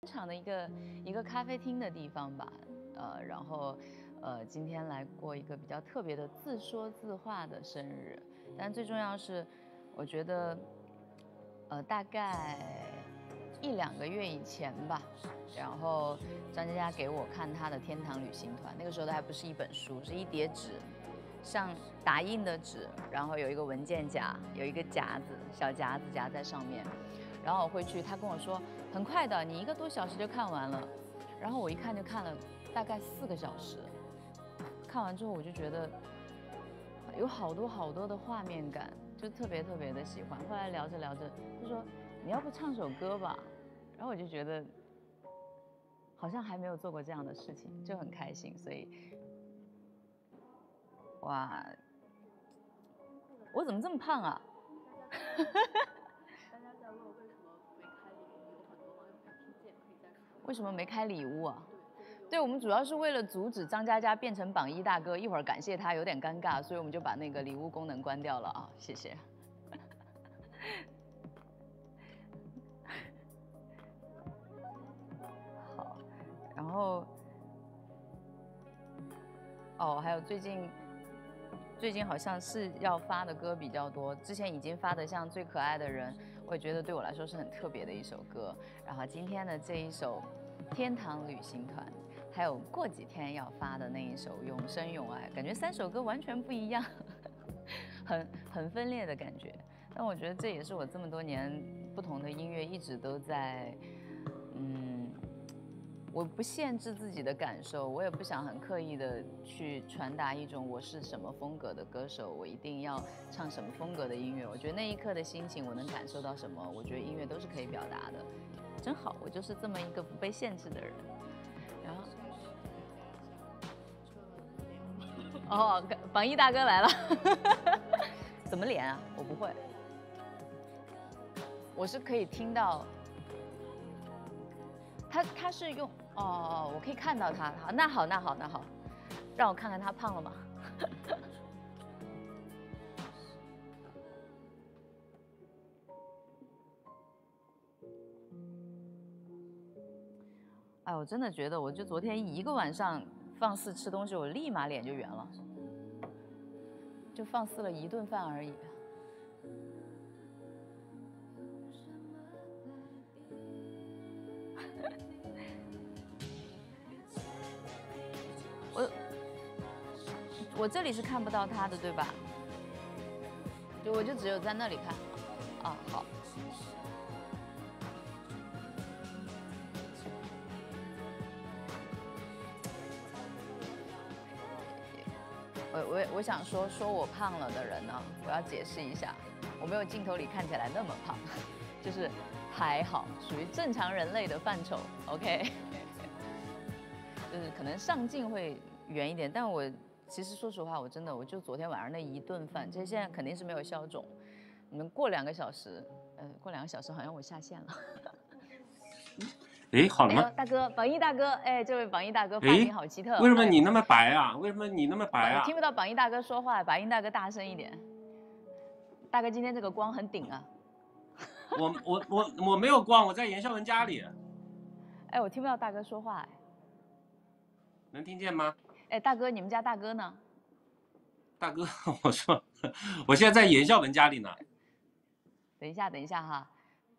场的一个咖啡厅的地方吧，然后今天来过一个比较特别的自说自话的生日，但最重要是，我觉得大概1、2个月以前吧，然后张嘉佳给我看他的《天堂旅行团》，那个时候还不是一本书，是一叠纸，像打印的纸，然后有一个文件夹，有一个夹子，小夹子夹在上面。然后我会去，他跟我说很快的，你1个多小时就看完了。然后我一看就看了大概4个小时，看完之后我就觉得有好多的画面感，就特别的喜欢。后来聊着聊着，他说你要不唱首歌吧，然后我就觉得好像还没有做过这样的事情，就很开心。所以，哇，我怎么这么胖啊？为什么没开礼物啊？对，我们主要是为了阻止张嘉佳变成榜1大哥，一会儿感谢他有点尴尬，所以我们就把那个礼物功能关掉了啊，谢谢。好，然后，哦，还有最近好像是要发的歌比较多，之前已经发的像《最可爱的人》，我也觉得对我来说是很特别的一首歌。然后今天的这一首《天堂旅行团》，还有过几天要发的那一首《永生永爱》，感觉3首歌完全不一样，很分裂的感觉。但我觉得这也是我这么多年不同的音乐一直都在，我不限制自己的感受，我也不想很刻意的去传达一种我是什么风格的歌手，我一定要唱什么风格的音乐。我觉得那一刻的心情，我能感受到什么，我觉得音乐都是可以表达的。真好，我就是这么一个不被限制的人。然后，哦，榜1大哥来了，怎么连啊？我不会，我是可以听到。他是用我可以看到他，好，那好，让我看看他胖了吗？哎，我真的觉得，我就昨天1个晚上放肆吃东西，我立马脸就圆了，就放肆了1顿饭而已。我这里是看不到他的，对吧？我就只有在那里看。啊，好。我想说我胖了的人呢，我要解释一下，我没有镜头里看起来那么胖，就是还好，属于正常人类的范畴。OK， 就是可能上镜会圆一点，但我其实说实话，我就昨天晚上那1顿饭，这现在肯定是没有消肿。你们过2个小时，过2个小时好像我下线了。 哎，好了吗？ 哎呦，大哥，榜1大哥，哎，这位榜1大哥发型好奇特。 为什么你那么白啊？为什么你那么白啊？ 听不到榜1大哥说话，榜1大哥大声一点。大哥今天这个光很顶啊。 我没有光，我在严孝文家里。 哎，我听不到大哥说话，哎。 能听见吗？ 哎，大哥，你们家大哥呢？ 大哥，我说，我现在在严孝文家里呢。 等一下哈。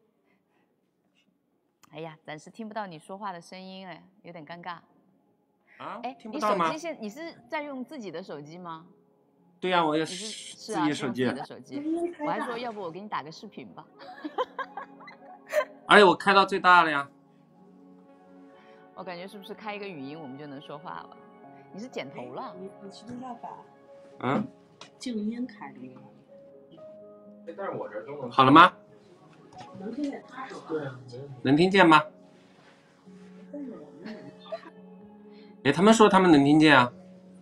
哎呀，暂时听不到你说话的声音，哎，有点尴尬。 啊？ 哎， 听不到吗？ 你是在用自己的手机吗？ 对呀，我也是自己手机。 自己的手机。我还说，要不我给你打个视频吧。 而且我开到最大了呀。 我感觉是不是开一个语音我们就能说话了？你是剪头了？ 你是不是要把静音开的？ 但是我这都能。 好了吗？ 能听见他说。 对啊， 能听见吗？哎，他们说他们能听见啊。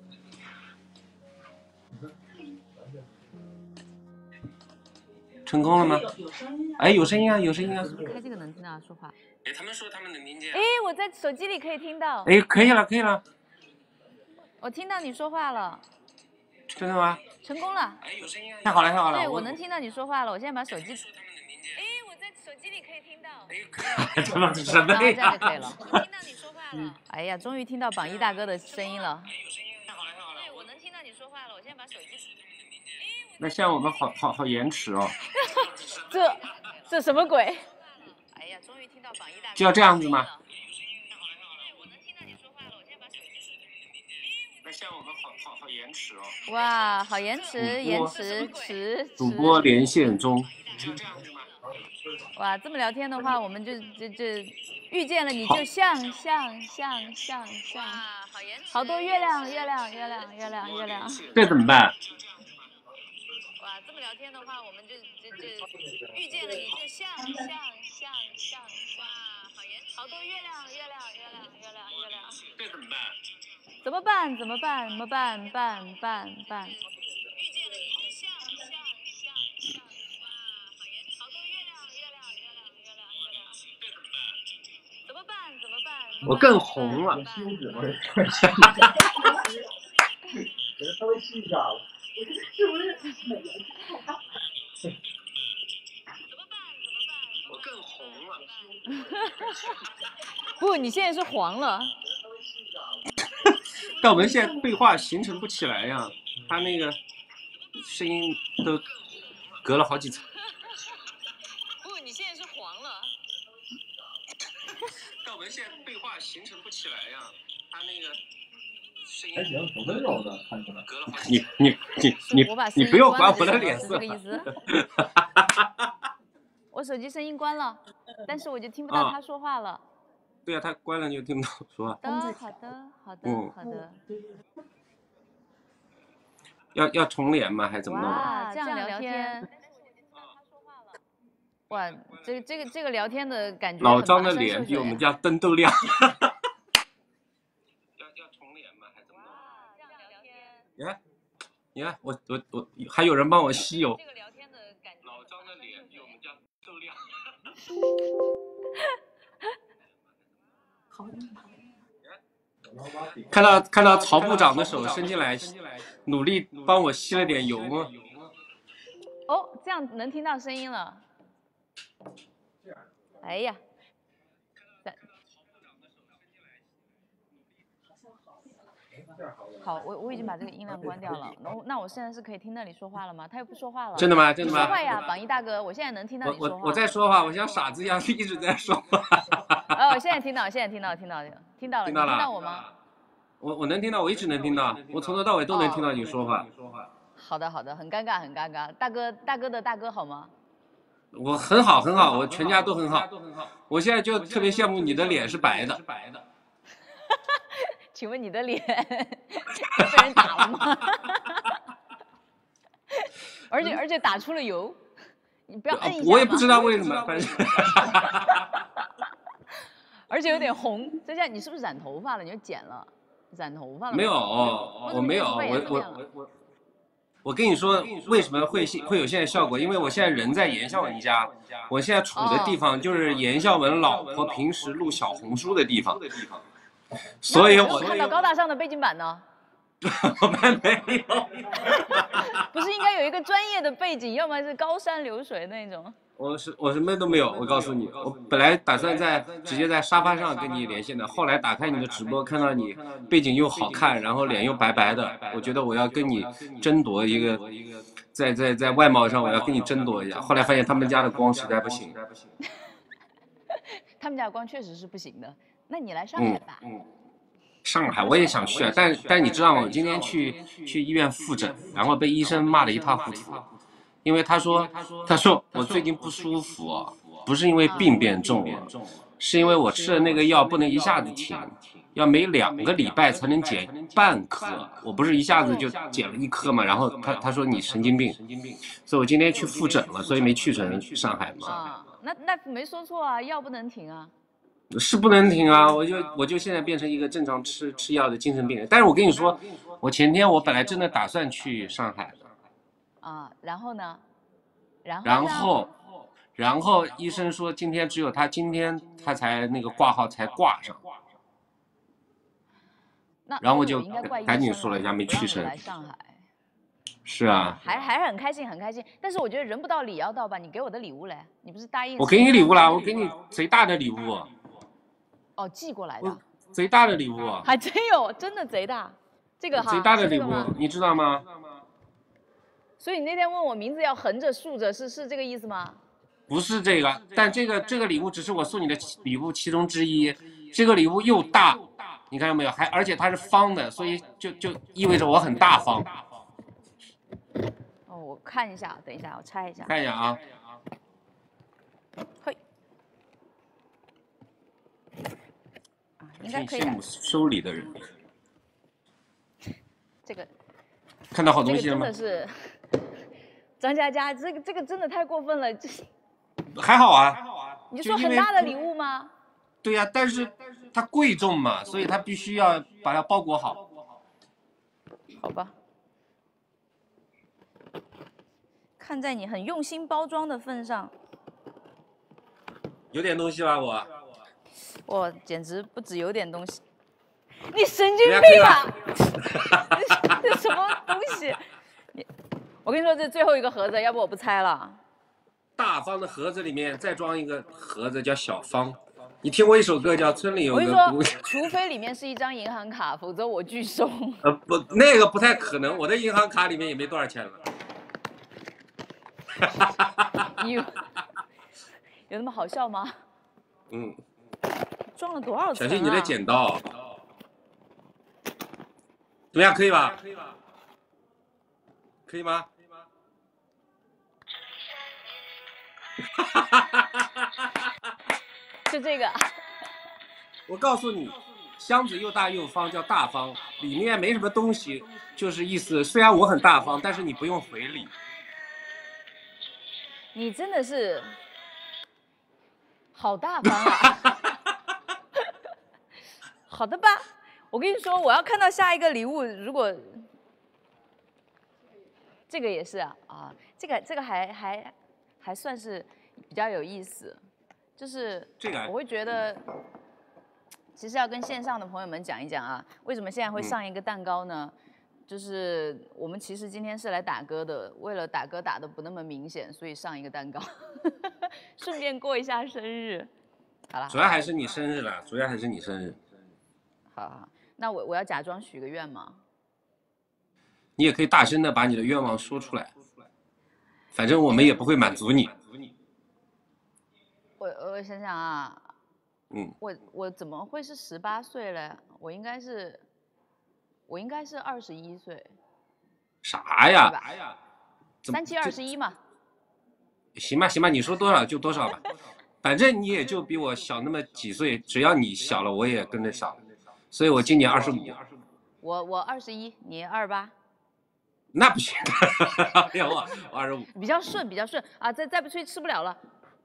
成功了吗？哎，有声音啊，有声音啊。 开这个能听到他说话。 哎，他们说他们能听见。 哎，我在手机里可以听到。 哎，可以了，可以了。 我听到你说话了。 真的吗？ 成功了。 哎，有声音啊。太好了，太好了。 对，我能听到你说话了。我现在把手机。哎，我在手机机里可以听到。 他妈什么啊，这样呀？ 就可以了。我听到你说话了。哎呀，终于听到榜一大哥的声音了。对，我能听到你说话了。我现在把手机。 那像我们好延迟哦。 这什么鬼？哎呀，终于听到榜一大哥。 就要这样子吗？ 对，我能听到你说话了。我现在把手机。 那像我们好延迟哦。 哇，好延迟。 主播连线中。就这样子吗？ 哇，这么聊天的话，我们就遇见了你就像，好多月亮。 这怎么办？ 哇，这么聊天的话，我们就遇见了你就像，哇，好多月亮。 这怎么办？ 怎么办？遇见了你就像，哇，好多月亮。怎么办？ 我更红了。 给他稍微吸一下子。 是不是美颜我更红了。 不，你现在是黄了。 但我们现在对话形成不起来呀，他那个声音都隔了好几层。 不，你现在是黄了。 但我们现在对话形成不起来呀，他那个声音还行，挺温柔的，看起来。 隔了好几层。你不用管我的脸色。 是这个意思。我手机声音关了，但是我就听不到他说话了。 对呀，他关了你就听不到说话。 好的。 要重连吗？还是怎么弄的？ 哇，这样聊天。哇，这个聊天的感觉。 老张的脸比我们家灯都亮。要重连吗？还是怎么弄？ 这样聊天。 你看，我还有人帮我吸油。 这个聊天的感觉。 老张的脸比我们家都亮。看到曹部长的手伸进来，努力帮我吸了点油吗？ 哦，这样能听到声音了。哎呀，好，我已经把这个音量关掉了。那我现在是可以听到你说话了吗？他又不说话了。 真的吗？ 你说话呀，榜一大哥，我现在能听到你说话。 我在说话，我像傻子一样一直在说话。 哦，我现在听到了，你听到我吗？ 我能听到，我一直能听到，我从头到尾都能听到你说话。 好的，很尴尬。大哥的大哥好吗？ 我很好，我全家都很好。我现在就特别羡慕你的脸是白的。 请问你的脸被人打了吗？而且打出了油，你不要摁一下吗？ 我也不知道为什么，反正。 而且有点红，这下你是不是染头发了？你又剪了，染头发了？ 没有，我没有，我跟你说，为什么会有现在效果？因为我现在人在严孝文家，我现在处的地方就是严孝文老婆平时录小红书的地方，所以我看到高大上的背景板呢。 我们没有。 不是应该有一个专业的背景，要么是高山流水那种。 我什么都没有，我告诉你，我本来打算直接在沙发上跟你连线的，后来打开你的直播，看到你背景又好看，然后脸又白白的，我觉得我要跟你争夺一个，在外貌上我要跟你争夺一下，后来发现他们家的光实在不行。 他们家的光确实是不行的，那你来上海吧。 上海我也想去啊，但你知道吗？我今天去医院复诊，然后被医生骂得一塌糊涂。因为他说我最近不舒服，不是因为病变重了，是因为我吃的那个药不能一下子停，要每2个礼拜才能减半颗。我不是一下子就减了1颗嘛，然后他说你神经病，所以我今天去复诊了，所以没去成上海嘛。 啊，那没说错啊，药不能停啊。 是不能停啊！我就现在变成一个正常吃药的精神病人。但是我跟你说，我前天我本来真的打算去上海的。 啊，然后呢？ 然后医生说今天只有今天他才那个挂号才挂上。然后我就赶紧说了一下没去成。 来上海。 是啊， 还是很开心，很开心。但是我觉得人不到礼要到吧？你给我的礼物嘞？你不是答应我给你礼物了，我给你贼大的礼物。 哦，寄过来的。 贼大的礼物。 还真有，真的贼大。这个哈。 贼大的礼物，你知道吗？ 所以你那天问我名字要横着竖着，是这个意思吗？ 不是这个，但这个礼物只是我送你的礼物其中之一。这个礼物又大，你看到没有？而且它是方的，所以就意味着我很大方。 哦，我看一下，等一下，我拆一下。 看一下啊。 嘿。啊，应该可以。 羡慕收礼的人。 这个。 看到好东西了吗？ 真的是。张佳佳，这个真的太过分了，这还好啊。 你说很大的礼物吗？ 对呀，但是它贵重嘛，所以它必须要把它包裹好。 好吧。看在你很用心包装的份上， 有点东西吧我？ 我简直不止有点东西，你神经病啊！这什么东西？我跟你说，这最后一个盒子，要不我不拆了。 大方的盒子里面再装一个盒子，叫小方。你听过一首歌叫《村里有个姑娘》？我跟你说，除非里面是一张银行卡，否则我拒收。 不，那个不太可能，我的银行卡里面也没多少钱了。 有那么好笑吗？ 嗯。 装了多少层啊？ 小心你的剪刀。怎么样？可以吧？可以吗？ 就这个。 我告诉你，箱子又大又方，叫大方，里面没什么东西，就是意思。虽然我很大方，但是你不用回礼。 你真的是好大方啊！好的吧，我跟你说，我要看到下一个礼物，如果这个也是啊，这个还算是比较有意思，就是这个我会觉得，其实要跟线上的朋友们讲一讲啊，为什么现在会上一个蛋糕呢？就是我们其实今天是来打歌的，为了打歌打得不那么明显，所以上一个蛋糕，顺便过一下生日。好了， 主要还是你生日了，主要还是你生日。 好，那我要假装许个愿吗？ 你也可以大声的把你的愿望说出来，反正我们也不会满足你。 我想想啊，我怎么会是18岁嘞？我应该是21岁。 啥呀 ？37、21嘛。 行吧，行吧，你说多少就多少吧，反正你也就比我小那么几岁，只要你小了，我也跟着小了。所以我今年25。 我21，你28。 那不行，我25。 比较顺啊！再不吹吃不了了。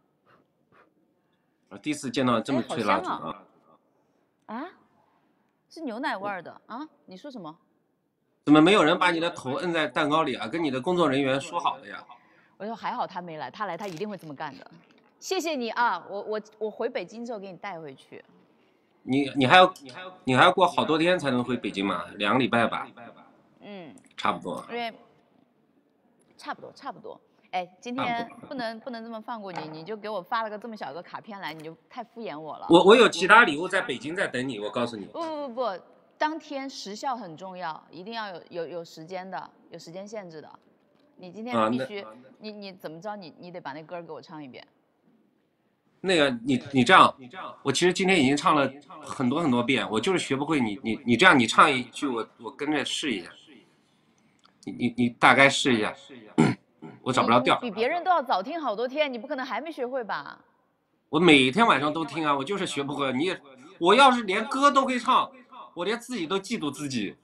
我第一次见到这么吹蜡烛啊！ 啊，是牛奶味的啊？你说什么？ 怎么没有人把你的头摁在蛋糕里啊？跟你的工作人员说好的呀。 我说还好他没来，他来他一定会这么干的。谢你啊！我回北京之后给你带回去。 你还要过好多天才能回北京嘛？2个礼拜吧。差不多。 因为差不多。哎，今天不能这么放过你，你就给我发了个这么小一个卡片来，你就太敷衍我了。 我有其他礼物在北京在等你，我告诉你。 不，当天时效很重要，一定要有时间的，有时间限制的。你今天必须，你怎么着？你得把那歌给我唱一遍。 那个你这样，我其实今天已经唱了很多遍，我就是学不会你这样，你唱一句，我跟着试一下。你大概试一下，我找不着调。 比别人都要早听好多天，你不可能还没学会吧？ 我每天晚上都听啊，我就是学不会。我要是连歌都会唱，我连自己都嫉妒自己。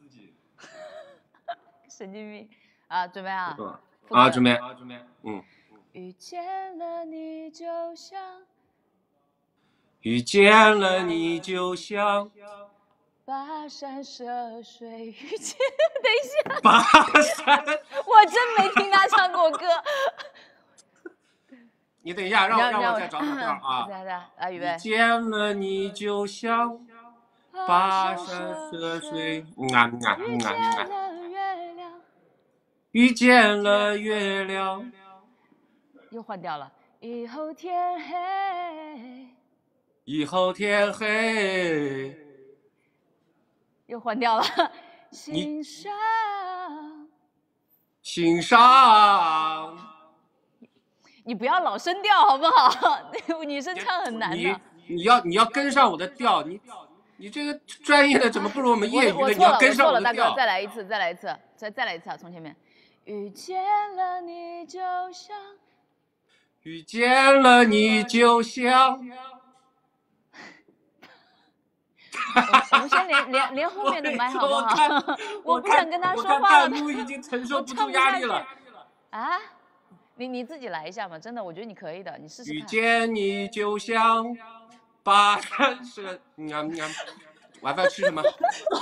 神经病啊！准备啊！ 准备。 遇见了你就像， 遇见了你就像。 跋山涉水遇见，等一下， 跋山， 我真没听他唱过歌。 你等一下，让我再找找调啊！ 预备。 遇见了你就像跋山涉水， 遇见了月亮。 遇见了月亮。 又换掉了。以后天黑。 以后天黑。 又换掉了。 你心上。 心上。 你不要老升调好不好？那个女生唱很难的。 你要跟上我的调，你这个专业的怎么不如我们业余的？你我错了， 要跟上我错了，大我的调。 哥，再来一次，再来一次，再来一次啊！从前面。遇见了你就像。 遇见了你就像。 我们先连后面的麦好不好？我不想跟他说话了。 我看弹幕已经承受不住压力了。 啊？你自己来一下嘛，真的，我觉得你可以的，你试试看。 遇见你就像跋山涉晚饭吃什么？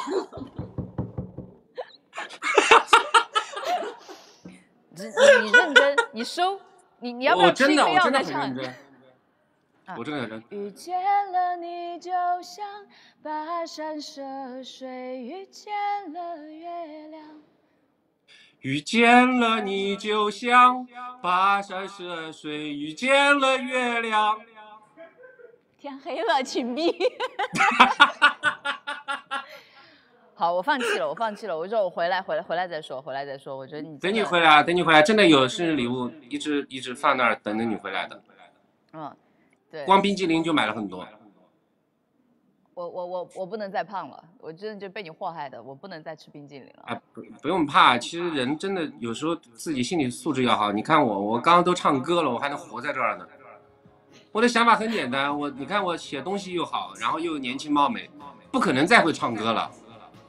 你认真，你收，你要不要吃一个药再唱？ 我真的很认真。 遇见了你就像跋山涉水，遇见了月亮。 遇见了你就像跋山涉水，遇见了月亮。 天黑了，请闭。好，我放弃了，我说我回来再说，我觉得你等你回来，真的有生日礼物，一直放那儿等着你回来的。 对。 光冰激凌就买了很多。 我不能再胖了，我真的就被你祸害的，我不能再吃冰激凌了。 哎，不用怕，其实人真的有时候自己心理素质要好。你看我刚刚都唱歌了，我还能活在这儿呢。我的想法很简单，你看我写东西又好，然后又年轻貌美，不可能再会唱歌了。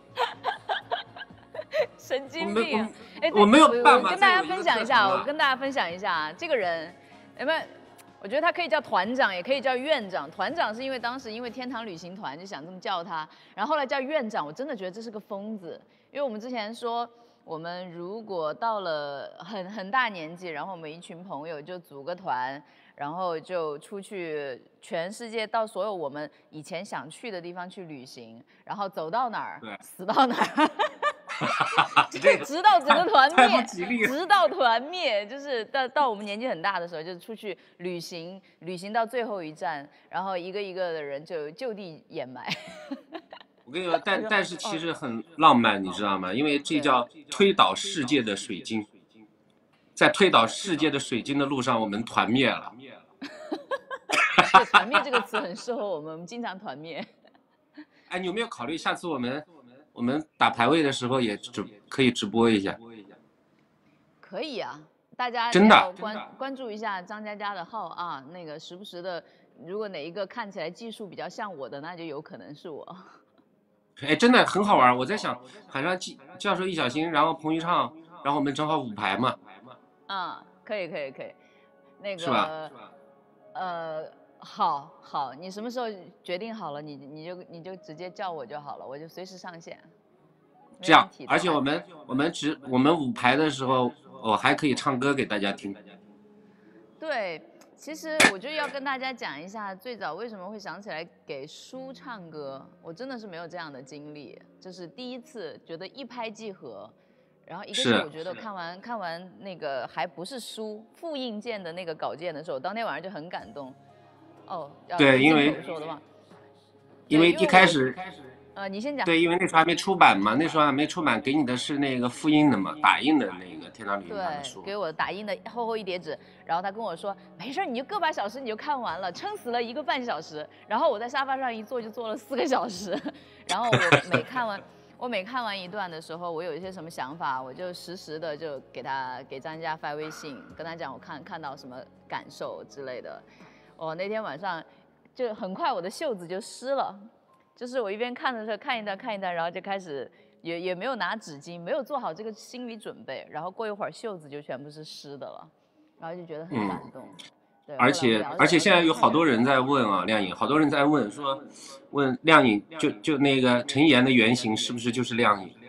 神经病！ 我没有办法。 我跟大家分享一下，这个人，我觉得他可以叫团长，也可以叫院长。团长是因为当时因为天堂旅行团就想这么叫他，然后后来叫院长，我真的觉得这是个疯子。因为我们之前说，我们如果到了很大年纪，然后我们一群朋友就组个团，然后就出去全世界到所有我们以前想去的地方去旅行，然后走到哪儿死到哪儿。直到整个团灭，直到团灭，就是到我们年纪很大的时候，就是出去旅行到最后一站，然后一个一个的人就地掩埋。 我跟你说，但是其实很浪漫，你知道吗？因为这叫推倒世界的水晶，在推倒世界的水晶的路上，我们团灭了。 对，团灭这个词很适合我们经常团灭。 哎，你有没有考虑下次我们打排位的时候也可以直播一下？ 可以啊，大家真的关注一下张嘉佳的号啊，那个时不时的，如果哪一个看起来技术比较像我的，那就有可能是我。 哎，真的很好玩。我在想喊上教授易小星，然后彭昱畅，然后我们正好5排嘛。 可以，那个是吧？ 好，你什么时候决定好了，你就直接叫我就好了，我就随时上线。 这样，而且我们5排的时候，我还可以唱歌给大家听。 对，其实我就要跟大家讲一下，最早为什么会想起来给书唱歌，我真的是没有这样的经历，就是第一次觉得一拍即合。然后一个是我觉得看完那个还不是书复印件的那个稿件的时候，当天晚上就很感动。 对，因为一开始， 你先讲。 对，因为那时候还没出版嘛，给你的是那个复印的嘛，打印的那个天堂旅行团的书。 对，给我打印的厚一叠纸，然后他跟我说没事，你就个把小时你就看完了，撑死了1个半小时。然后我在沙发上一坐就坐了4个小时，然后我每看完一段的时候，我有一些什么想法，我就实时的就给张嘉发微信，跟他讲我看到什么感受之类的。那天晚上就很快我的袖子就湿了，就是我一边看的时候看一段，然后就开始也没有拿纸巾，没有做好这个心理准备，然后过一会儿袖子就全部是湿的了，然后就觉得很感动。对， 而且现在有好多人在问啊，亮颖，好多人在问亮颖就那个陈妍的原型是不是就是亮颖？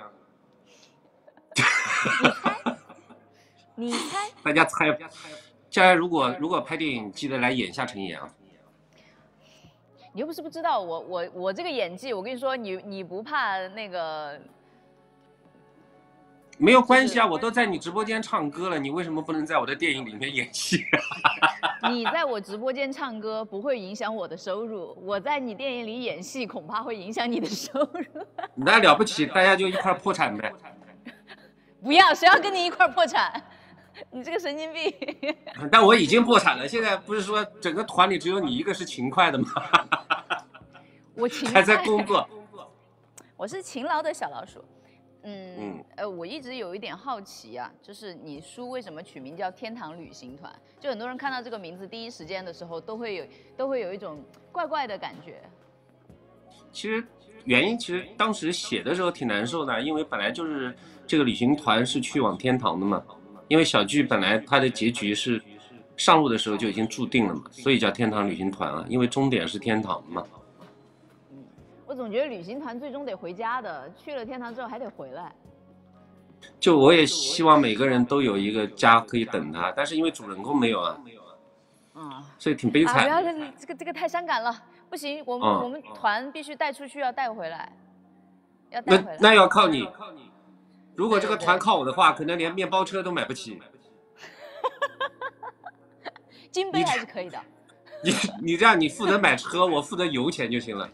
你猜？ 大家猜。将来如果拍电影，记得来演一下陈妍啊！ 你又不是不知道我这个演技，我跟你说，你不怕那个？ 没有关系啊，我都在你直播间唱歌了，你为什么不能在我的电影里面演戏？ 你在我直播间唱歌不会影响我的收入，我在你电影里演戏恐怕会影响你的收入。 那了不起，大家就一块破产呗。 不要，谁要跟你一块破产？你这个神经病！ 但我已经破产了，现在不是说整个团里只有你一个是勤快的吗？ 我勤快， 还在工作。 我是勤劳的小老鼠。我一直有一点好奇啊，就是你书为什么取名叫天堂旅行团？就很多人看到这个名字第一时间的时候，都会有一种怪怪的感觉。 其实原因当时写的时候挺难受的，因为本来就是这个旅行团是去往天堂的嘛，因为小剧本来它的结局是上路的时候就已经注定了嘛，所以叫天堂旅行团啊，因为终点是天堂嘛。 我总觉得旅行团最终得回家的，去了天堂之后还得回来。 就我也希望每个人都有一个家可以等他，但是因为主人公没有啊，所以挺悲惨。 不要，这个太伤感了，不行，我们团必须带出去，要带回来，要带回来。 那要靠你。如果这个团靠我的话，可能连面包车都买不起。 金杯还是可以的。 你这样，你负责买车，我负责油钱就行了。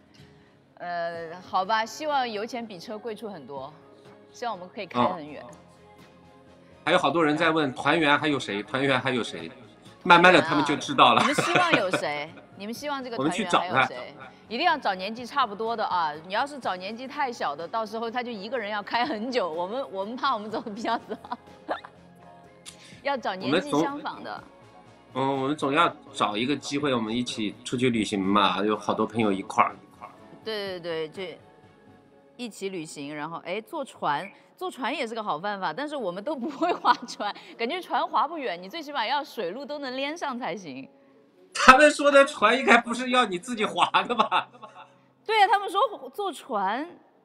好吧，希望油钱比车贵出很多，希望我们可以开很远。 还有好多人在问团员还有谁？团员还有谁？慢慢的他们就知道了。 你们希望有谁？你们希望这个团员还有谁？一定要找年纪差不多的啊！你要是找年纪太小的，到时候他就一个人要开很久，我们怕我们走的比较早。要找年纪相仿的。 我们总要找一个机会，我们一起出去旅行嘛，有好多朋友一块儿。 对，就一起旅行，然后坐船也是个好办法，但是我们都不会划船，感觉船划不远，你最起码要水路都能连上才行。 他们说的船应该不是要你自己划的吧？ 对啊，他们说坐船，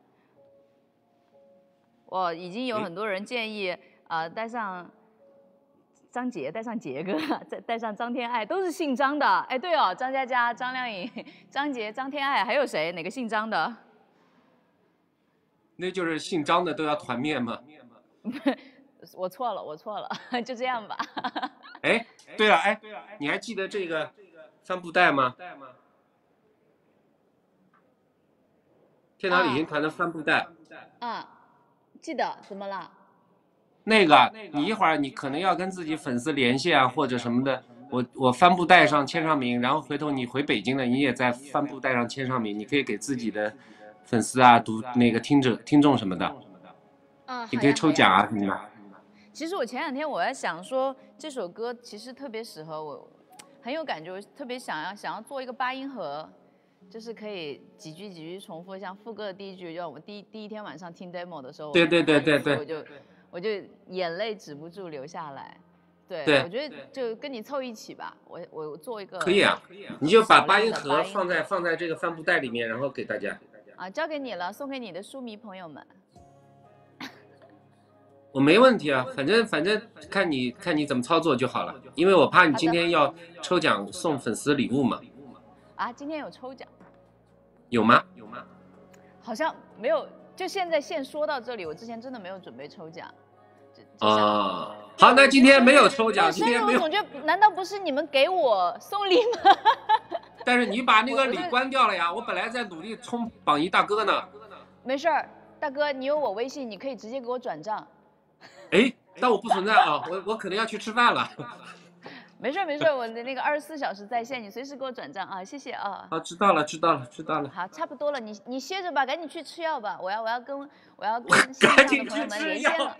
已经有很多人建议带上张杰，带上杰哥，再带上张天爱，都是姓张的。对哦，张嘉佳、张靓颖、张杰、张天爱，还有谁？哪个姓张的？ 那就是姓张的都要团灭吗？ 我错了，就这样吧。 对了，你还记得这个帆布袋吗？天堂旅行团的帆布袋。 记得，怎么了？ 那个，你一会儿你可能要跟自己粉丝联系啊，或者什么的。我帆布袋上签上名，然后回头你回北京了，你也在帆布袋上签上名，你可以给自己的粉丝啊、听众什么的，你可以抽奖啊什么的。 其实我前两天我在想说，这首歌其实特别适合我，很有感觉，我特别想要做一个8音盒，就是可以几句重复，像副歌的第一句，就我们第一天晚上听 demo 的时候， 对， 我就眼泪止不住流下来。 对， 我觉得就跟你凑一起吧，我做一个。 可以啊，你就把8音盒放在这个帆布袋里面，然后给大家。 交给你了，送给你的书迷朋友们。 我没问题啊，反正看你怎么操作就好了，因为我怕你今天要抽奖送粉丝礼物嘛。 今天有抽奖？ 有吗？ 好像没有，就现在先说到这里，我之前真的没有准备抽奖。 好，那今天没有抽奖，今天没有。 我总觉得，难道不是你们给我送礼吗？ 但是你把那个礼关掉了呀，我本来在努力冲榜一大哥呢。 没事儿，大哥，你有我微信，你可以直接给我转账。 但我不存在啊，我可能要去吃饭了。 没事，我的那个24小时在线，你随时给我转账啊，谢谢啊。 好，知道了。 好，差不多了，你歇着吧，赶紧去吃药吧，我要跟线上的朋友们连线了。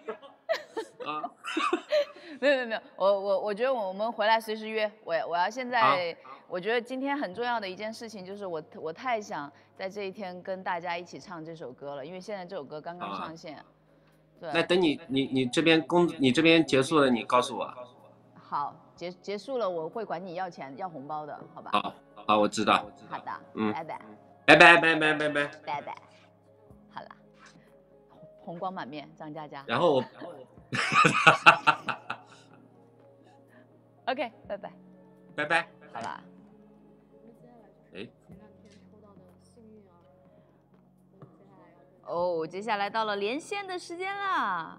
没有，我觉得我们回来随时约。我要现在，我觉得今天很重要的一件事情就是我太想在这一天跟大家一起唱这首歌了，因为现在这首歌刚刚上线。对。 那等你这边结束了，你告诉我。 好，结束了，我会管你要钱要红包的，好吧？ 好，我知道。 好的，拜拜。拜拜。好了，红光满面，张嘉佳。 然后我。 OK， 拜拜。 拜拜。 好啦。 哦，接下来到了连线的时间啦。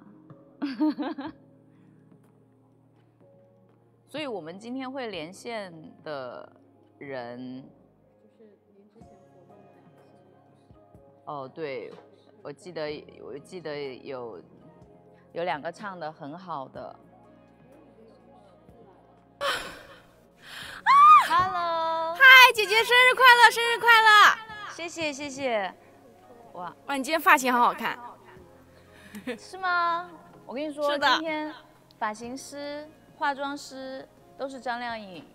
所以我们今天会连线的人，就是您之前活动的2期。哦，对，我记得有2个唱的很好的。Hello， 嗨，姐姐，生日快乐，生日快乐！ 谢谢谢谢。哇， 你今天发型好好看。 是吗？我跟你说， 是的， 今天发型师、化妆师都是张靓颖，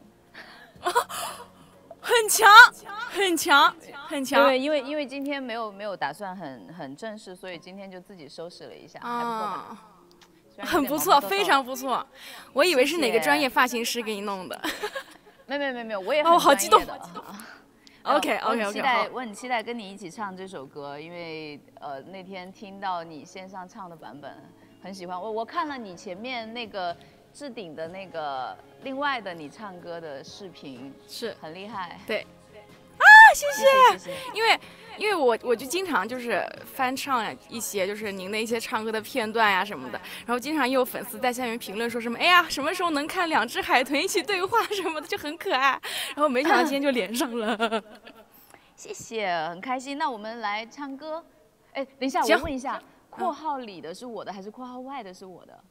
很强，很强，很强。 对，因为今天没有打算很正式，所以今天就自己收拾了一下，还不错吧？ 很不错，非常不错。我以为是哪个专业发型师给你弄的。 没有，我也很好激动。 OK， 好。 我很期待跟你一起唱这首歌，因为那天听到你线上唱的版本，很喜欢。我看了你前面那个置顶的那个另外的你唱歌的视频， 是很厉害。 对。谢谢。因为我就经常就是翻唱一些就是您的一些唱歌的片段呀什么的，然后经常也有粉丝在下面评论说什么，哎呀，什么时候能看2只海豚一起对话什么的，就很可爱。然后没想到今天就连上了。 谢谢，很开心。那我们来唱歌。哎，等一下，我问一下，括号里的是我的还是括号外的是我的？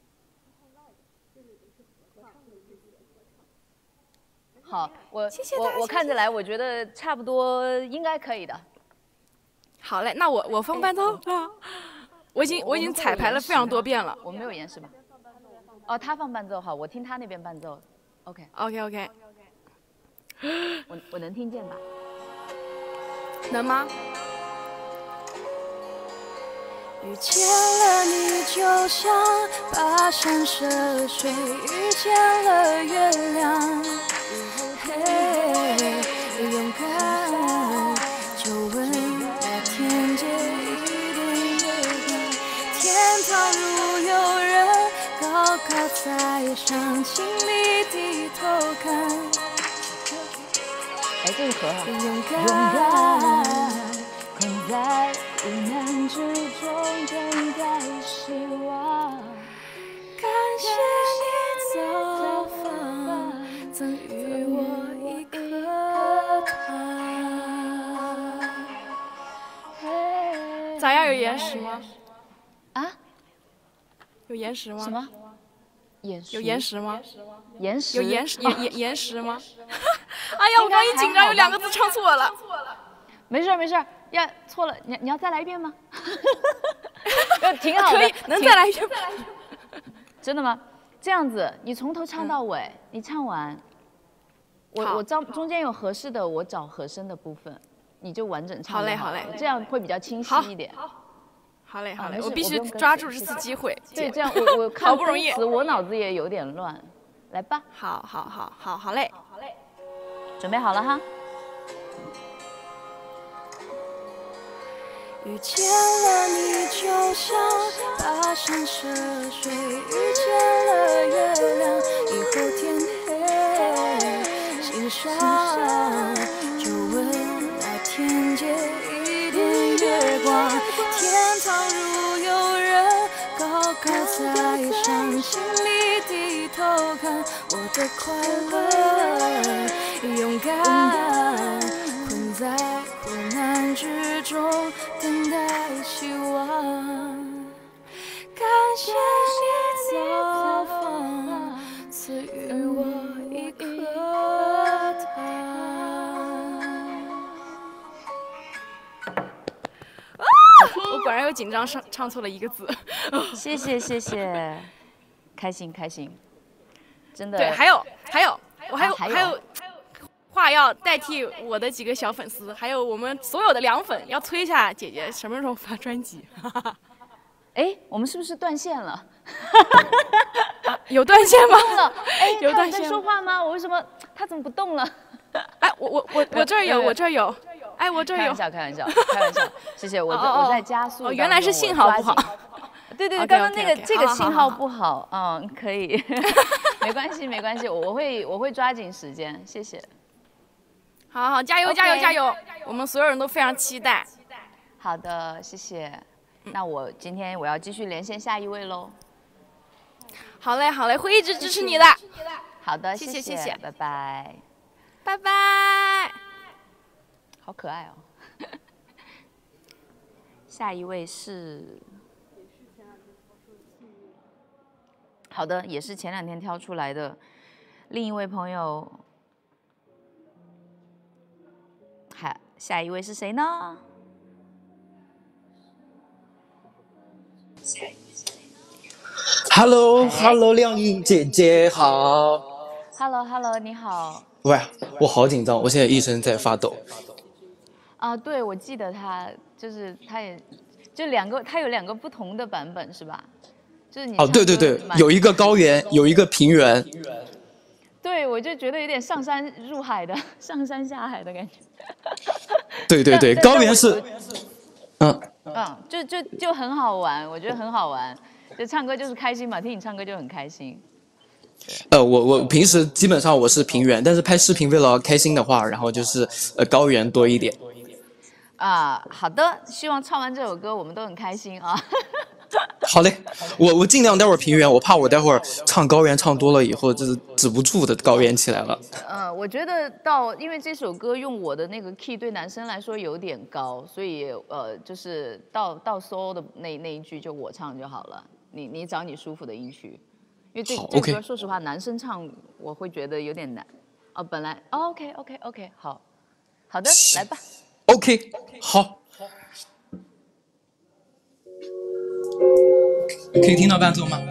好，我看着来，我觉得差不多应该可以的。 好嘞，那我放伴奏啊，我已经彩排了非常多遍了。 我没有延时吧？哦，他放伴奏，好，我听他那边伴奏。OK。我能听见吧？ 能吗？遇见了你就像跋山涉水遇见了月亮，勇敢就问那天界一点月光，天堂如有人高高在上，请你低头看。 哎，这个和好。 勇敢困在危难之中，等待希望。 感谢你造访，赠予我一颗糖。咋样？有延时吗？ 啊？ 有延时吗？ 什么？延时？ 有延时吗？ 延时？ 有延时吗？哎呀，我刚一紧张，有2个字唱错了。 没事，要错了，你要再来一遍吗？挺好的， 可以，能再来一遍吗？ 真的吗？这样子，你从头唱到尾，你唱完，我中间有合适的，我找和声的部分，你就完整唱。好嘞，这样会比较清晰一点。好嘞， 我必须抓住这次机会。 对，这样我看歌词，我脑子也有点乱。来吧。 好嘞。 准备好了哈。 遇见了你就像跋山涉水遇见了月亮，以后天黑心上就问那天界一点月光，天堂如有人高高在上，请你低头看我的快乐，勇敢困在困难之中，等待希望。感谢你造访，赐予我一颗糖。我果然有紧张，唱错了1个字。 谢谢，开心，真的。 对，还有，我还有话要代替我的几个小粉丝，还有我们所有的凉粉，要催一下姐姐什么时候发专辑。 哎，我们是不是断线了？ 有断线吗？ 哎， 有断线。 在说话吗？我为什么他怎么不动了？ 哎，我这儿有，我这儿有。哎，我这儿有。 开玩笑，谢谢。我在加速。 原来是信号不好。 对，刚刚这个信号不好，可以，没关系，我会抓紧时间，谢谢。 好，加油！我们所有人都非常期待。 好的，谢谢。 那我今天我要继续连线下一位喽。 好嘞，好嘞，会一直支持你的。 好的， 谢谢， 拜拜， 拜拜。 好可爱哦。下一位是，好的，也是前2天挑出来的另一位朋友。下一位是谁呢？ Hello， 亮颖姐姐好。 Hello， 你好。 喂，我好紧张，我现在一身在发抖。 啊，对，我记得他就是他也就他有2个不同的版本是吧？就是你对，有一个高原，有一个平原。 对，我就觉得有点上山入海的，上山下海的感觉。 对，高原是， 就很好玩，我觉得很好玩。就唱歌就是开心嘛，听你唱歌就很开心。 我平时基本上我是平原，但是拍视频为了开心的话，然后就是高原多一点。 好的，希望唱完这首歌我们都很开心啊。 好嘞，我尽量待会儿平原，我怕我待会儿唱高原唱多了以后就是止不住的高原起来了。 我觉得因为这首歌用我的那个 key 对男生来说有点高，所以就是到 solo 的那一句就我唱就好了，你找你舒服的音区，因为这首歌说实话男生唱我会觉得有点难。本来OK， 好的，来吧。 OK， 好。可以听到伴奏吗？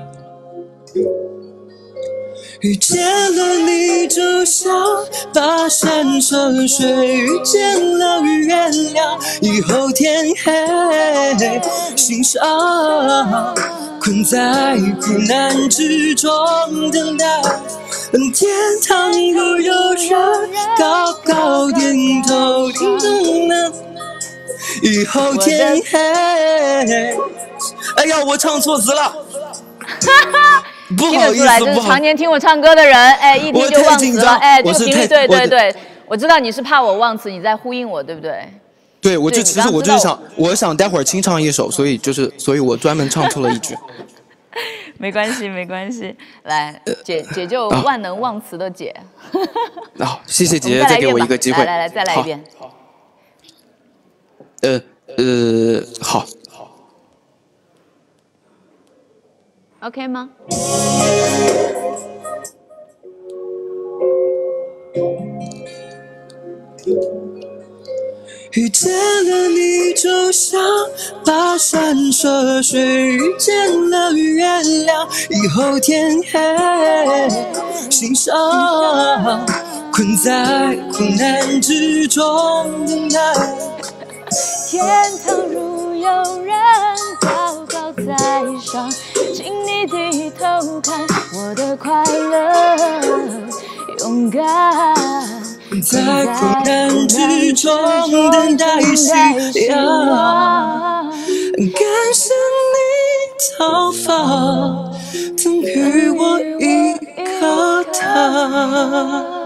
遇见了你就像跋山涉水，遇见了月亮以后天黑，心上困在苦难之中等待，天堂若有人高高点头听着呢，以后天黑。哎呀，我唱错词了，不好意思， 这是常年听我唱歌的人，一听就忘词了，这个频率，对，我知道你是怕我忘词，你在呼应我，对不对？ 对，其实我就是我想待会儿清唱一首，所以我专门唱错了一句。 没关系，来，姐就万能忘词的姐。 谢谢姐姐再给我一个机会， 来，再来一遍。 好。 OK 吗？ 遇见了你就像跋山涉水，遇见了月亮以后天黑，心上困在苦难之中等待， 天堂如有人高高在上，请你低头看我的快乐，勇敢在苦难之中等待夕阳。感谢你造访，赠予我一颗糖。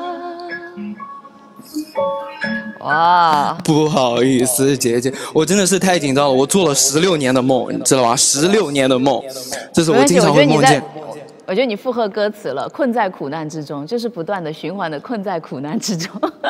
哇， 不好意思，姐姐，我真的是太紧张了。我做了16年的梦，你知道吧？16年的梦，这是我经常会梦见。 我觉得你附和歌词了，困在苦难之中，就是不断的循环的困在苦难之中。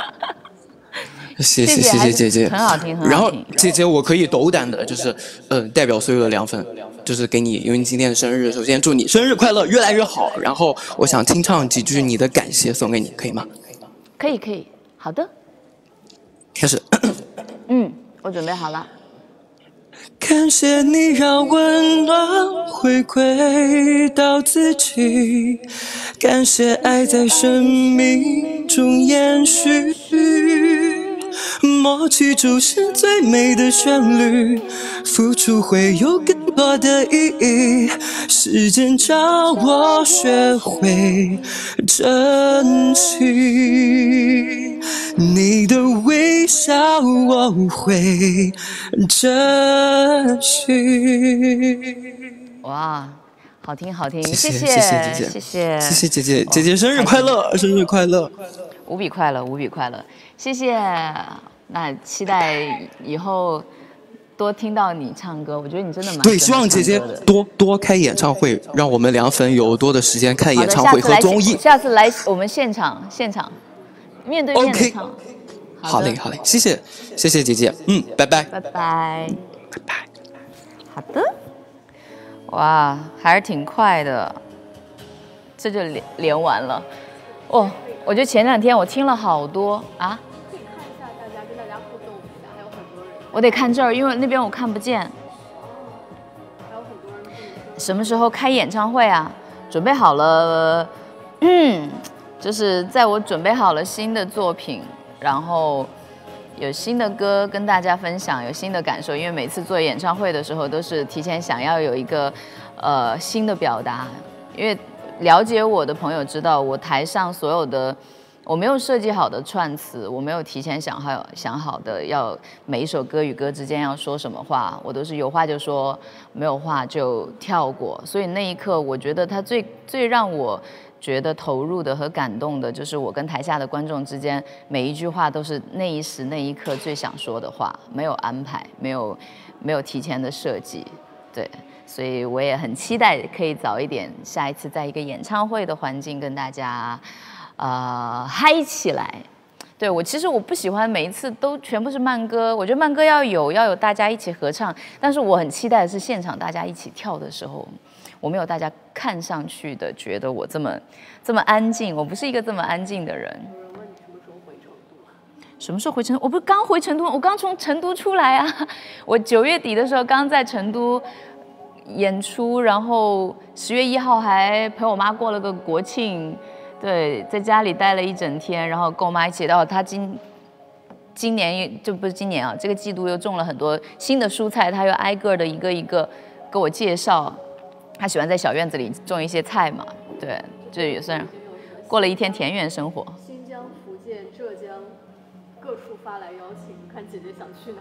谢谢姐姐， 很好听，很好听。 然后姐姐，我可以斗胆的，就是代表所有的凉粉，就是给你，因为你今天的生日，首先祝你生日快乐，越来越好。然后我想清唱几句你的感谢送给你，可以吗？ 可以，好的。 开始。 我准备好了。 感谢你让温暖回归到自己，感谢爱在生命中延续，默契就是最美的旋律，付出会有更多的意义，时间教我学会珍惜，你的微笑我会珍惜。 哇，好听， 谢谢姐姐，姐姐生日快乐，生日快乐， 无比快乐，谢谢。那期待以后多听到你唱歌，我觉得你真的蛮对，希望姐姐多开演唱会，让我们凉粉有多的时间看演唱会和综艺。 下次来我们现场面对面的唱。 好嘞，谢谢姐姐，拜拜， 拜拜。好的，哇，还是挺快的，这就连完了。哦，我觉得前2天我听了好多啊。 可以看一下大家跟大家互动一下，还有很多人。 我得看这儿，因为那边我看不见。 还有很多人跟你说。 什么时候开演唱会啊？准备好了，就是在我准备好了新的作品，然后有新的歌跟大家分享，有新的感受。因为每次做演唱会的时候，都是提前想要有一个新的表达。因为了解我的朋友知道，我台上所有的我没有设计好的串词，我没有提前想好的要每一首歌与歌之间要说什么话，我都是有话就说，没有话就跳过。所以那一刻，我觉得他最让我觉得投入的和感动的，就是我跟台下的观众之间每一句话都是那一时那一刻最想说的话，没有安排，没有提前的设计，对。所以我也很期待可以早一点，下一次在一个演唱会的环境跟大家嗨起来。对，其实我不喜欢每一次都全部是慢歌，我觉得慢歌要有大家一起合唱，但是我很期待的是现场大家一起跳的时候，我没有大家看上去的觉得我这么安静，我不是一个这么安静的人。 有人问你什么时候回成都啊？ 什么时候回成都？我不是刚回成都吗？我刚从成都出来啊！我9月底的时候刚在成都演出，然后10月1号还陪我妈过了个国庆，对，在家里待了一整天，然后跟我妈一起到她今年就不是今年啊，这个季度又种了很多新的蔬菜，她又挨个的一个一个给我介绍，她喜欢在小院子里种一些菜嘛，对，这也算过了一天田园生活。 新疆、福建、浙江各处发来邀请，看姐姐想去哪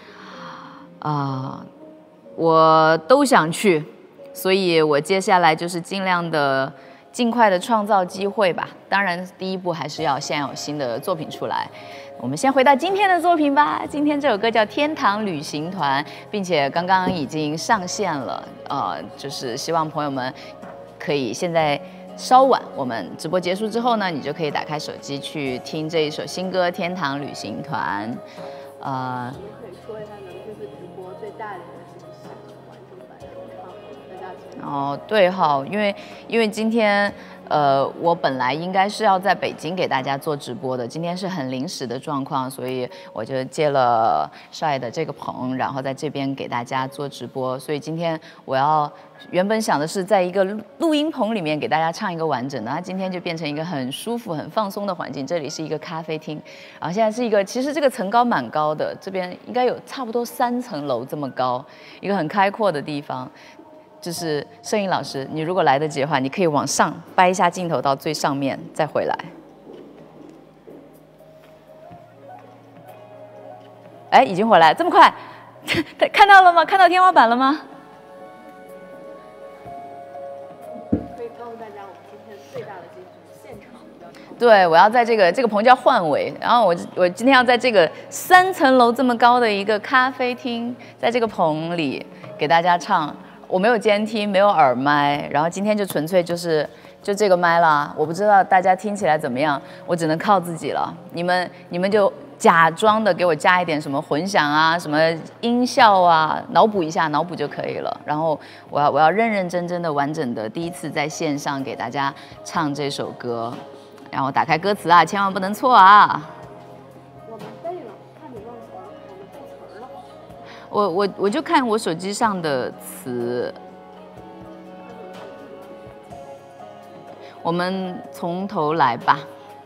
里？ 我都想去，所以我接下来就是尽快的创造机会吧。当然，第一步还是要先有新的作品出来。我们先回到今天的作品吧。今天这首歌叫《天堂旅行团》，并且刚刚已经上线了。就是希望朋友们可以现在稍晚，我们直播结束之后呢，你就可以打开手机去听这一首新歌《天堂旅行团》。 我们可以说一下咱们这次直播最大的一个惊喜，完整版说唱，大家听。 对哈，因为今天我本来应该是要在北京给大家做直播的，今天是很临时的状况，所以我就借了帅的这个棚，然后在这边给大家做直播。所以今天原本想的是在一个录音棚里面给大家唱一个完整的，它今天就变成一个很舒服、很放松的环境。这里是一个咖啡厅，然后现在是一个，其实这个层高蛮高的，这边应该有差不多3层楼这么高，一个很开阔的地方。就是摄影老师，你如果来得及的话，你可以往上掰一下镜头到最上面，再回来。哎，已经回来，这么快？看到了吗？看到天花板了吗？ 可以告诉大家我们今天最大的惊喜，现场要唱。 对，我要在这个棚叫幻尾，然后我今天要在这个3层楼这么高的一个咖啡厅，在这个棚里给大家唱。我没有监听，没有耳麦，然后今天就纯粹就这个麦了。我不知道大家听起来怎么样，我只能靠自己了。你们就假装的给我加一点什么混响啊，什么音效啊，脑补一下，脑补就可以了。然后我要认认真真的、完整的第一次在线上给大家唱这首歌，然后打开歌词啊，千万不能错啊。 我们背了，看你忘词儿，我们背词儿了。 我就看我手机上的词，我们从头来吧。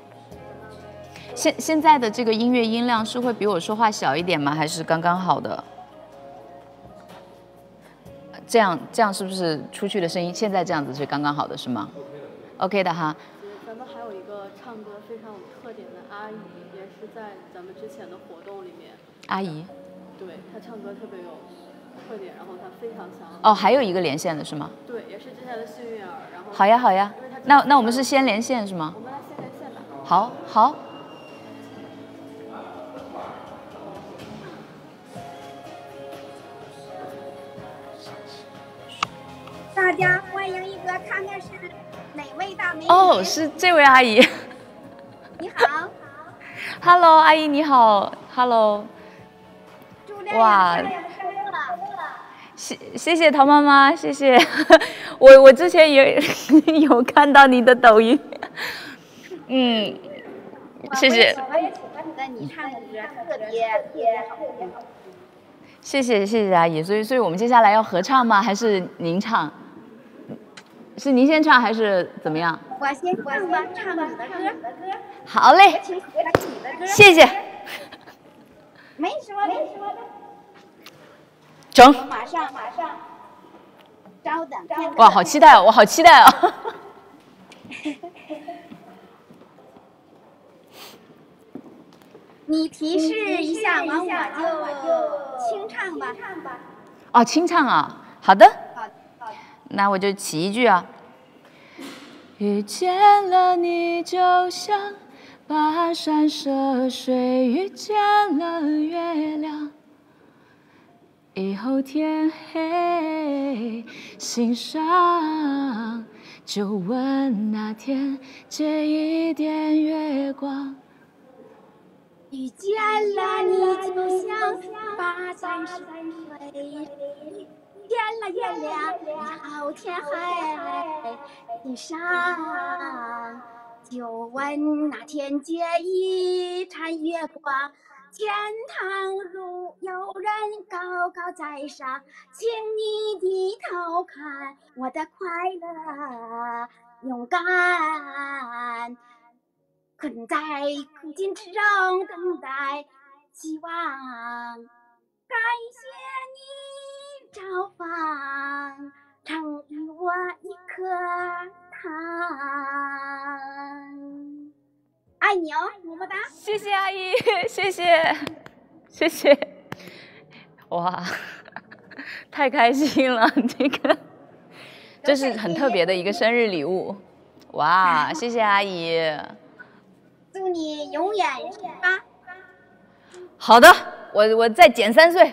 现在的这个音乐音量是会比我说话小一点吗？还是刚刚好的？这样是不是出去的声音？现在这样子是刚刚好的，是吗 ？OK 的哈。 咱们还有一个唱歌非常有特点的阿姨，也是在咱们之前的活动里面。 阿姨。 对，她唱歌特别有特点，然后她非常想。 哦，还有一个连线的是吗？ 对，也是之前的幸运儿，然后。 好呀好呀，那我们是先连线是吗？ 我们来先连线吧。 好好。 家欢迎一个，看看是哪位大美女？ 哦，是这位阿姨。 你好 Hello， 阿姨你好。Hello。 祝亮哇亮生日快乐！ 谢谢陶妈妈，谢谢。我之前也有看到你的抖音。谢谢。 我也喜欢你的，你唱的歌特别好听。 谢谢阿姨。所以我们接下来要合唱吗？还是您唱？是您先唱还是怎么样？ 我先唱吧，唱你的歌。 好嘞， 请回答你的歌。 谢谢。 没说的。 整。 马上。稍等。 哇，好期待哦！我好期待哦。 你提示一下完，我就清唱吧。 哦，清唱啊，好的。 好的。 那我就起一句啊。遇见了你，就像跋山涉水遇见了月亮。以后天黑，心上就问那天借一点月光。 遇见了你，就像跋山涉水遇见了月亮。以后天黑，心上就问那天借一盏月光。天堂如有人高高在上，请你低头看我的快乐勇敢，困在苦境之中等待希望。感谢你造访，成予我一颗糖。爱你哦，么么哒！ 谢谢阿姨，谢谢。哇，太开心了，这是很特别的一个生日礼物。哇，谢谢阿姨。 祝你永远18。 好的，我再减3岁。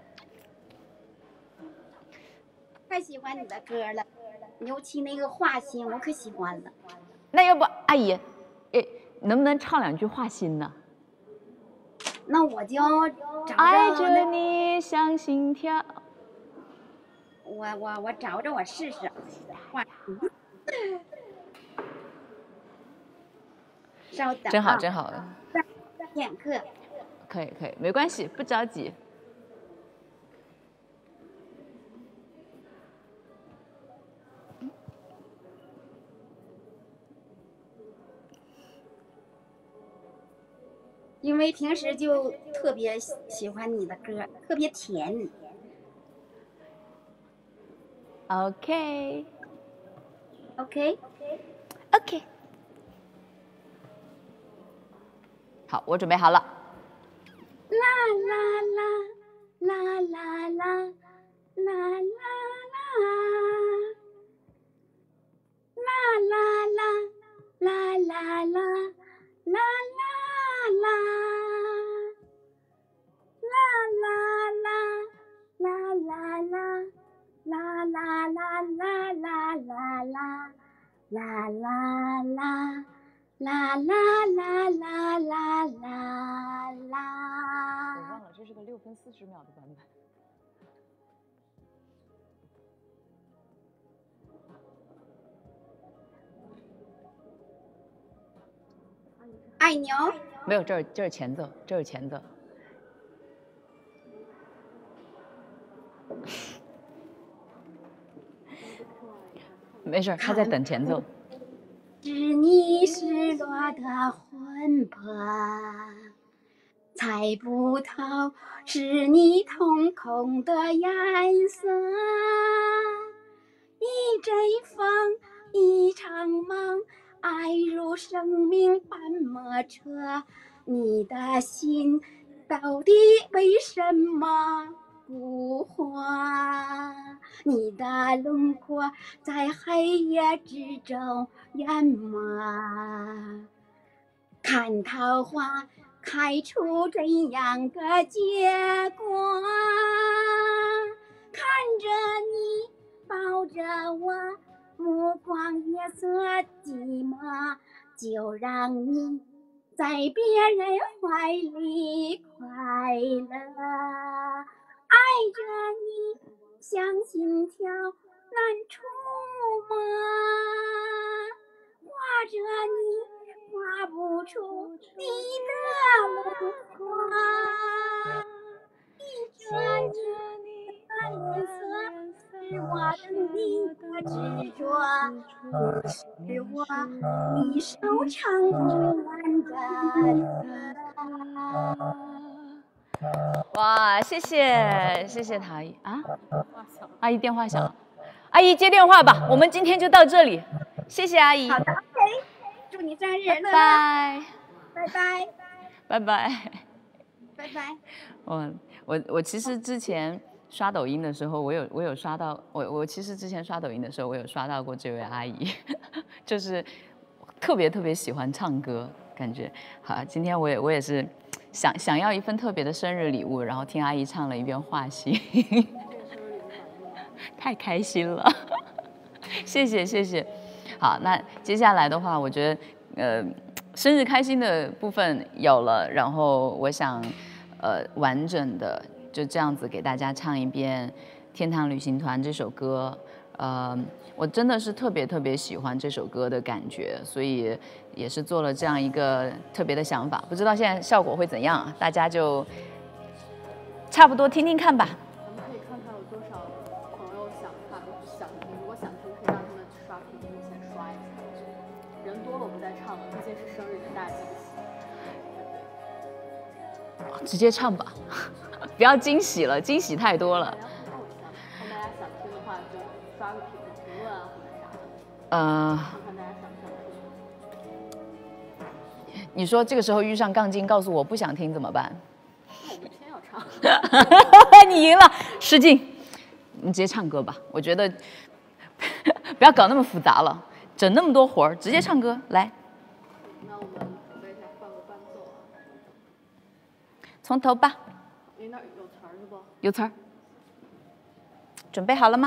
太喜欢你的歌了，尤其那个画心，我可喜欢了。 那要不阿姨，能不能唱2句画心呢？ 那我就找爱着你像心跳。 我找着我试试画心。稍等、啊， 真好。 片刻。 可以，没关系，不着急。 因为平时就特别喜欢你的歌，特别甜。 OK。好，我准备好了。 啦啦啦啦啦啦啦啦啦啦啦啦啦啦我忘了，这是个6分40秒的版本。 爱你哦。 没有，这是前奏，没事，他在等前奏。 是你失落的魂魄，猜不透是你瞳孔的颜色。一阵风，一场梦，爱如生命般莫测。你的心到底为什么不化？你的轮廓在黑夜之中淹没。看桃花开出怎样的结果？看着你抱着我， 就让你在别人怀里快乐，爱着你像心跳难触摸，画着你画不出你的轮廓，记着你的脸色是我对你的执着，是我一首唱不完的歌。 哇，谢谢谢谢陶艺啊！阿姨电话响了，阿姨接电话吧，我们今天就到这里，谢谢阿姨。 好的 ，OK， 祝你生日乐乐， 拜拜拜拜拜。 拜拜。 我其实之前刷抖音的时候，我有刷到我其实之前刷抖音的时候，我有刷到过这位阿姨，就是特别喜欢唱歌，感觉好。今天我也是想要一份特别的生日礼物，然后听阿姨唱了一遍《画心》，太开心了，谢谢。好，那接下来的话，我觉得生日开心的部分有了，然后我想完整的就这样子给大家唱一遍《天堂旅行团》这首歌。我真的是特别喜欢这首歌的感觉，所以也是做了这样一个特别的想法。不知道现在效果会怎样，大家就差不多听听看吧。 我们可以看看有多少朋友想听，如果想听，可以让他们刷屏幕先刷一下。人多了我们再唱，毕竟是生日的大惊喜。 直接唱吧，不要惊喜了，惊喜太多了。 看大家想听的话，就刷个评论啊或者啥的。看大家想不想听。 你说这个时候遇上杠精，告诉我不想听怎么办？ 那我们偏要唱。 你赢了，失敬。你直接唱歌吧，我觉得不要搞那么复杂了，整那么多活儿，直接唱歌来。 那我们准备一下放个伴奏啊。 从头吧。 你那儿有词儿是不？ 有词儿。准备好了吗？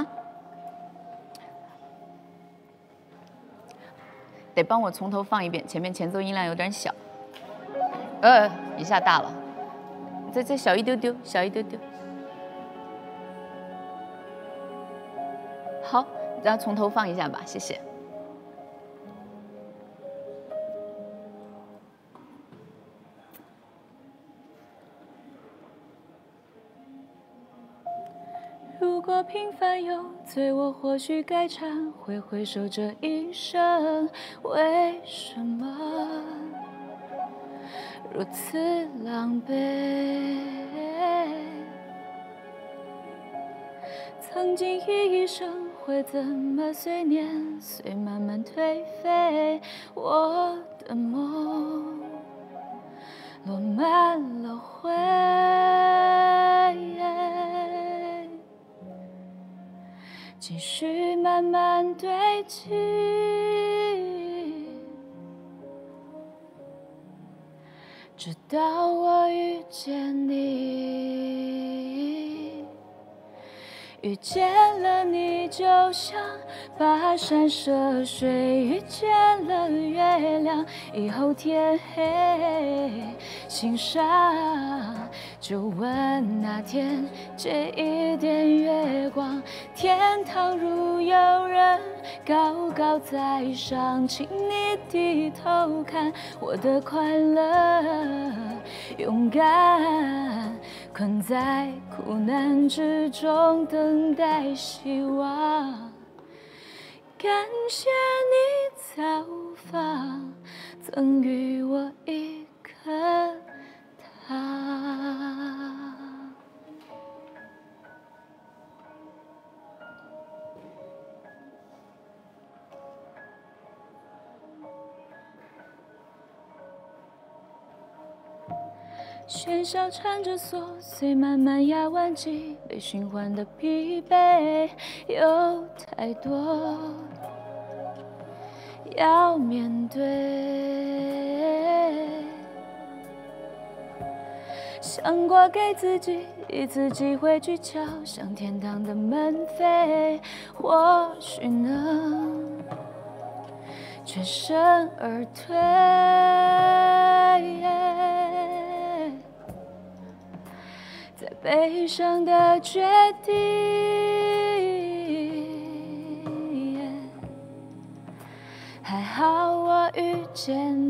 得帮我从头放一遍，前面前奏音量有点小。一下大了，再小一丢丢，小一丢丢。好，然后从头放一下吧，谢谢。如果平凡有罪，我或许该忏悔，回首这一生，为什么如此狼狈？曾经熠熠生辉，怎么随年岁慢慢颓废？我的梦落满了灰。继续慢慢堆积，直到我遇见你。遇见了你，就像跋山涉水遇见了月亮，以后天黑，心上就问那天借一点月光，天堂如有人高高在上，请你低头看我的快乐，勇敢困在苦难之中等待希望，感谢你造访，赠予我一颗糖。喧嚣缠着琐碎，慢慢压完积累循环的疲惫，有太多要面对。想过给自己一次机会去敲向天堂的门扉，或许能全身而退。在悲伤的决定，还好我遇见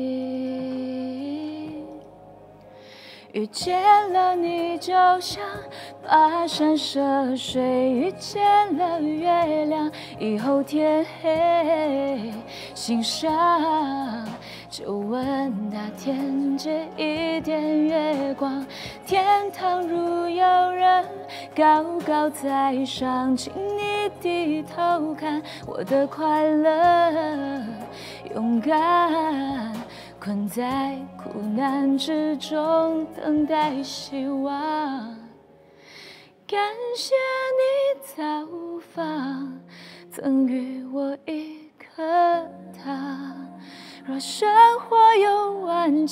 你，遇见了你，就像跋山涉水遇见了月亮，以后天黑，心上就问那天借一点月光，天堂如有人高高在上，请你低头看我的快乐，勇敢困在苦难之中，等待希望。感谢你早访，赠予我一颗糖。若生活有顽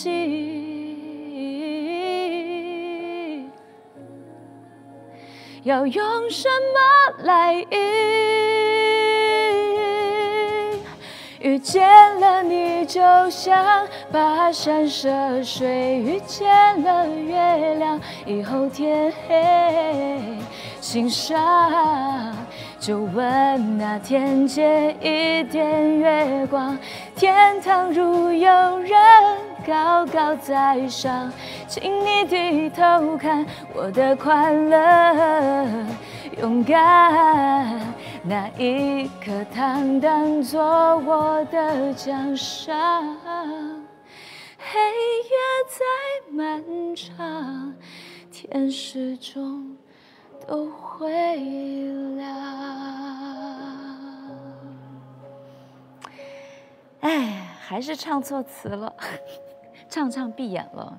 疾，要用什么来赢？遇见了你，就像跋山涉水遇见了月亮，以后天黑，心上就问那天借一点月光，天堂如有人高高在上，请你低头看我的快乐，勇敢那一颗糖当作我的奖赏。黑夜再漫长，天始终都会亮。哎，还是唱错词了，唱闭眼了。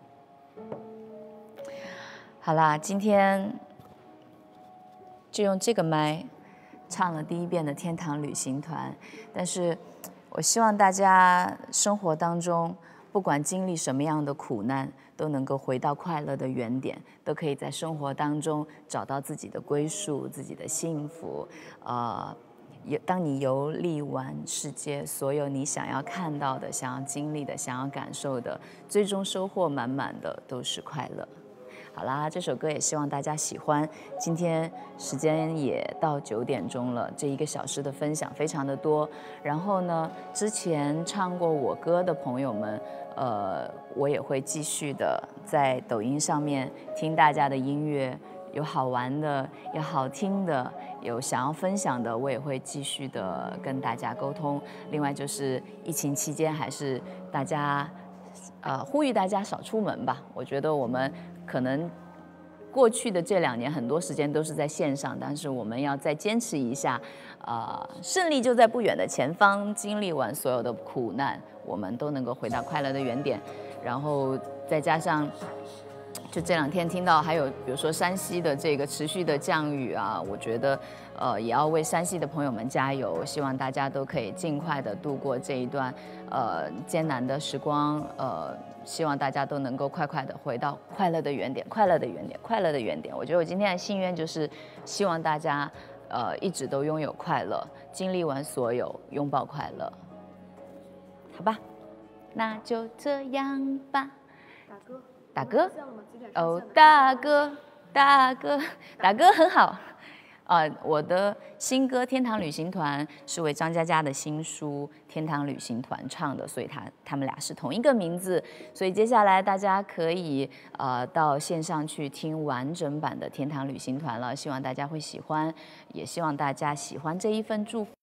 好啦，今天就用这个麦唱了第一遍的《天堂旅行团》，但是我希望大家生活当中，不管经历什么样的苦难，都能够回到快乐的原点，都可以在生活当中找到自己的归属、自己的幸福。当你游历完世界，所有你想要看到的、想要经历的、想要感受的，最终收获满满的都是快乐。好啦，这首歌也希望大家喜欢。今天时间也到9点钟了，这1个小时的分享非常的多。然后呢，之前唱过我歌的朋友们，我也会继续的在抖音上面听大家的音乐，有好玩的，有好听的，有想要分享的，我也会继续的跟大家沟通。另外就是疫情期间，还是大家呼吁大家少出门吧。我觉得我们可能过去的这2年很多时间都是在线上，但是我们要再坚持一下，胜利就在不远的前方。经历完所有的苦难，我们都能够回到快乐的原点。然后再加上，就这2天听到还有比如说山西的这个持续的降雨啊，我觉得也要为山西的朋友们加油，希望大家都可以尽快的度过这一段艰难的时光，希望大家都能够快快的回到快乐的原点，快乐的原点，快乐的原点。我觉得我今天的心愿就是希望大家一直都拥有快乐，经历完所有，拥抱快乐，好吧？那就这样吧。打歌哦，大哥很好。我的新歌《天堂旅行团》是为张嘉佳的新书《天堂旅行团》唱的，所以他们俩是同一个名字。所以接下来大家可以到线上去听完整版的《天堂旅行团》了，希望大家会喜欢，也希望大家喜欢这一份祝福。